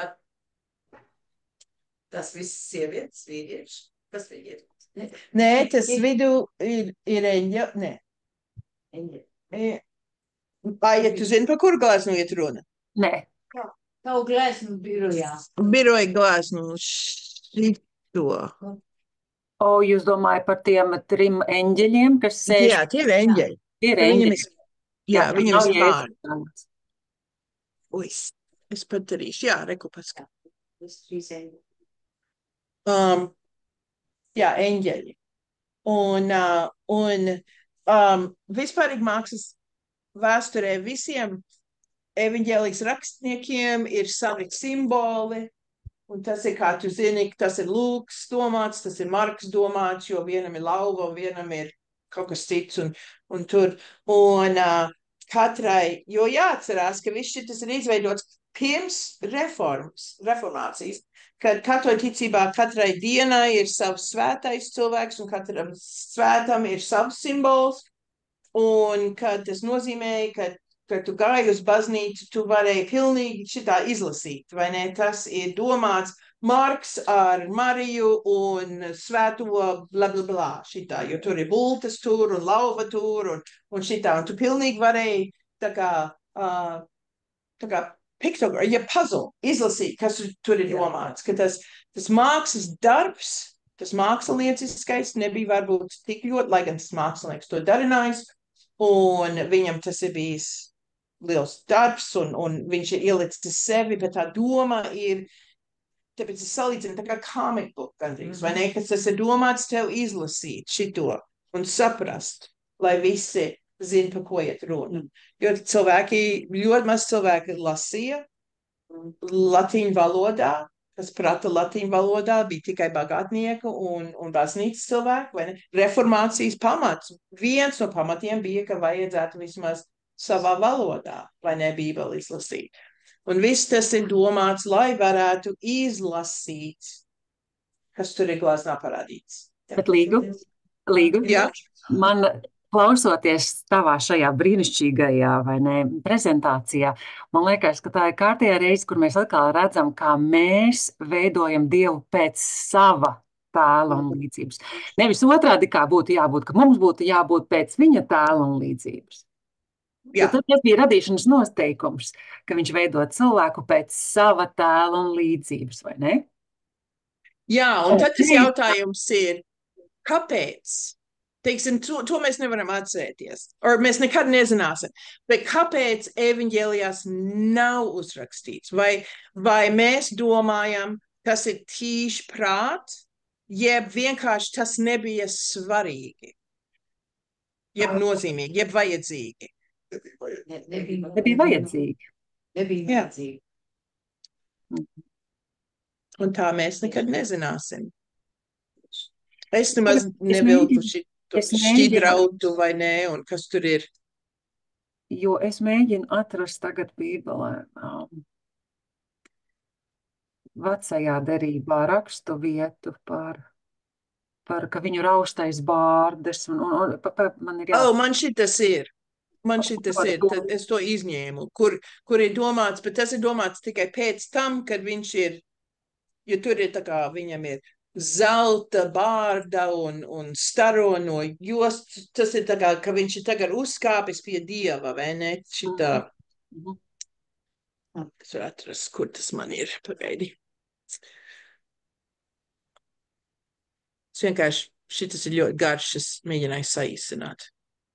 Speaker 6: Tas viss sievietes, vīrieši? Kas viņi ir?
Speaker 1: Nē, tas vidū ir eņģa. Nē. Vai, ja tu zini, par kuru glāznu iet runa?
Speaker 5: Nē.
Speaker 3: Tavu gleznu birojā.
Speaker 1: Biroja glāznu šito.
Speaker 5: O, jūs domājat par tiem 3 eņģeļiem, kas sēž?
Speaker 1: Jā, tie ir eņģeļi.
Speaker 5: Tie ir eņģeļi.
Speaker 1: Jā, viņam ir
Speaker 5: nav
Speaker 1: spārni.
Speaker 5: Jēzus.
Speaker 1: Ui, es pat darīšu. Jā, reku paskat. Jā, eņģeļi. Un vispārīgi mākslas vēsturē visiem evaņģēlijas rakstniekiem ir savi simboli, un tas ir, kā tu zini, tas ir Lūks domāts, tas ir Marks domāts, jo vienam ir lauva, un vienam ir kaut kas cits, un tur, un katrai, jo jāatcerās, ka viss šitas ir izveidots pirms reformācijas, kad katoļu ticībā katrai dienai ir savs svētais cilvēks, un katram svētam ir savs simbols, un kad tas nozīmēja, kad tu gāji uz baznīcu, tu varēji pilnīgi šitā izlasīt, vai ne? Tas ir domāts Marks ar Mariju un svēto bla bla bla šitā, jo tur ir bultas tur un lauva tur un šitā, un tu pilnīgi varēji tā kā piktogramma, ja puzzle, izlasīt, kas tur ir domāts, ka tas mākslas darbs, tas mākslinieciskais nebija varbūt tik ļoti, lai gan tas mākslinieks to darinājis, un viņam tas ir bijis liels darbs, un viņš ir ielicis sevi, bet tā doma ir, tāpēc es salīdzinu tā kā comic book gandrīz, vai ne, ka tas ir domāts tev izlasīt šito un saprast, lai visi zina, par ko iet runa. Jo ļoti maz cilvēki lasīja latīņu valodā, kas prata latīņu valodā bija tikai bagātnieku un baznīcas cilvēki, vai ne? Reformācijas pamats. Viens no pamatiem bija, ka vajadzētu vismaz savā valodā, vai ne, Bībeli izlasīt. Un viss tas ir domāts, lai varētu izlasīt, kas tur ir glāznā parādīts.
Speaker 5: Bet Līgu,
Speaker 1: Jā.
Speaker 5: man klausoties tavā šajā brīnišķīgajā, vai ne, prezentācijā, man liekas, ka tā ir kārtējā reize, kur mēs atkal redzam, kā mēs veidojam Dievu pēc sava tēla un līdzības. Nevis otrādi, kā būtu jābūt, ka mums būtu jābūt pēc viņa tēla un līdzības.
Speaker 1: Jā.
Speaker 5: Tas bija radīšanas noteikums, ka viņš veido cilvēku pēc sava tēla un līdzības, vai ne?
Speaker 1: Jā, un tad tas jautājums ir, kāpēc? Teiksim, to mēs nevaram atcerēties, vai mēs nekad nezināsim, bet kāpēc evaņģēlijās nav uzrakstīts? Vai mēs domājam, tas ir tīši prāt, jeb vienkārši tas nebija svarīgi, jeb nozīmīgi, jeb vajadzīgi?
Speaker 5: Nebija vajadzīgi.
Speaker 3: Nebija vajadzīgi.
Speaker 1: Un tā mēs nekad nezināsim. Es nemaz nevilku šķidrautu vai nē, un kas tur ir.
Speaker 5: Jo es mēģinu atrast tagad Bībelē vecajā derībā rakstu vietu par ka viņu raustais bārdes, un man ir
Speaker 1: Man šitas ir. Tad es to izņēmu, kur ir domāts, bet tas ir domāts tikai pēc tam, kad viņš ir, jo tur ir tā kā viņam ir zelta bārda un staro no jostas, tas ir tā kā, ka viņš ir tagad uzkāpis pie Dieva, vai ne? Šitā. Es varu atrast, kur tas man ir, pagaidi. Es vienkārši, šitas ir ļoti garš, es mēģināju saīsināt.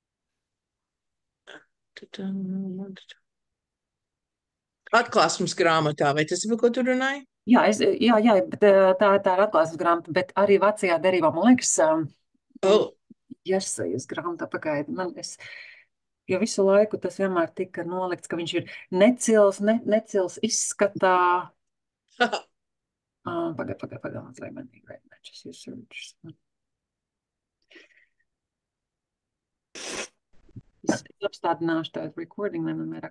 Speaker 1: Atklāsmes grāmatā, vai tas ir, ko tu runāji?
Speaker 5: Jā, bet tā ir atklāsmes grāmata, bet arī vecajā derībā, man liekas, Jesajas grāmatā, pagaidi, jo visu laiku tas vienmēr tika nolikts, ka viņš ir necils izskatā. Pagaidi, es apstādināšu tādu recording, lai man vairāk